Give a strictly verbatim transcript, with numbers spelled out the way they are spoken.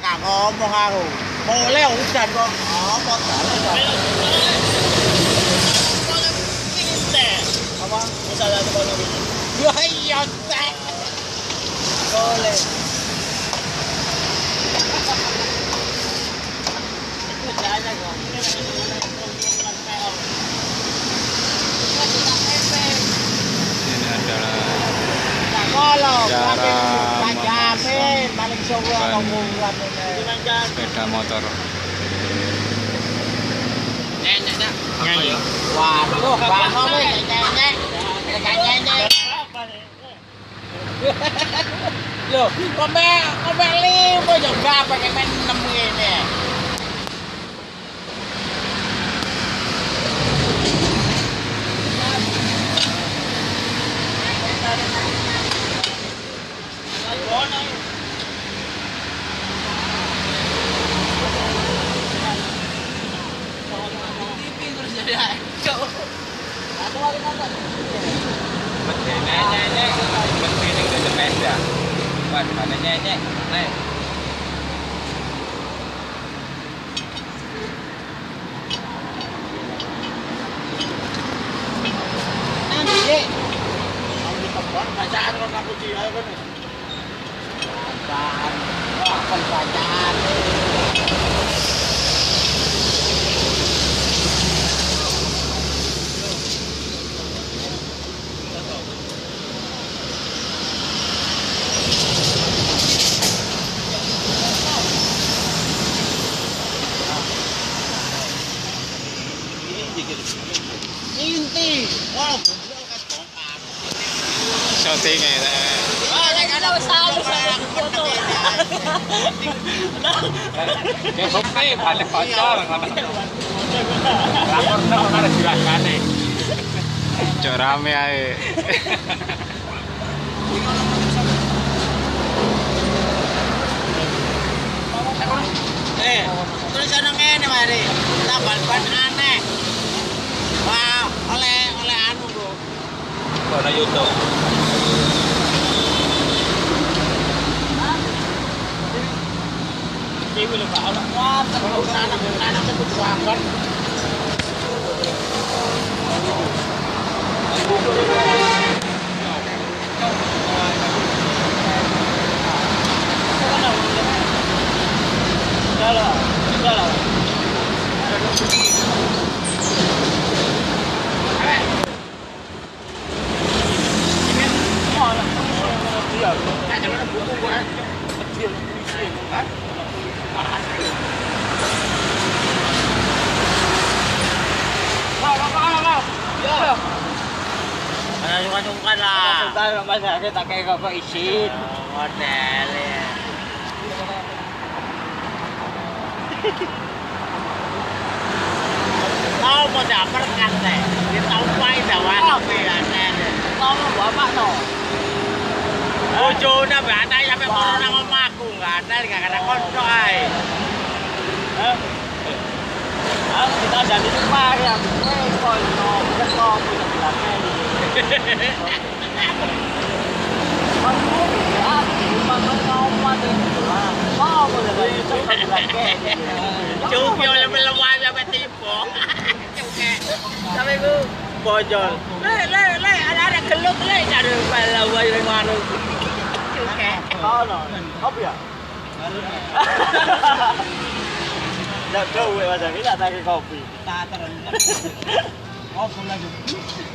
Gak ngomong aku. Boleh hujan kok. Apa apa? Misalnya ada kalau ini. Wah iya teh. Boleh. Itu jalan kok. Ini adalah Kalau cara jamin paling sewa ngomongkan sepeda motor. Nyanyi nak. Nyanyi. Waduh, bangga weh nyanyi. Nyanyi. Loh, kome kome limo juga pakai main enam ini. Nenek-nenek, begini ke sepeda. Buat mana nenek? Naik. Nanti, kalau di tempat bacaan kalau aku dia kan. Bacaan, apa bacaan? Inti, wow, bumbu kan bongkar. Shooting ya. Oh, saya kan ada salah saya foto. Ya kopi balik kocor. Lapor dong ada silakan nih. Cok rame ae. Eh, terus ana ngene mari. Tambal ban aneh. Wah, oleh oleh anu, Bro. Kono YouTube. Dewi lho, Pak. Ana kuat, ana anak anak kebutuhan. Jalan, jalan. Sungkan lah. Tahu masa kita kayak kok isin. Model ya. Tahu mau dapat kan teh. Kita tahu pai dawan apa ya teh. Tahu bapak no. Bojone mbak sampai corona ngomahku enggak ada enggak ada konco ae. Heh. Ah, kita jadi lupa ya. Eh, konco, konco punya bilangnya. Cuki oleh melewan sampai tipu. Cuki. Sampai ku bojol. Le le le ada ada gelut le cari melewan yang mana. Cuki. Oh no. Apa ya? Enggak tahu ya, Mas. Enggak tahu kopi. Tak terus. Oh, lagi.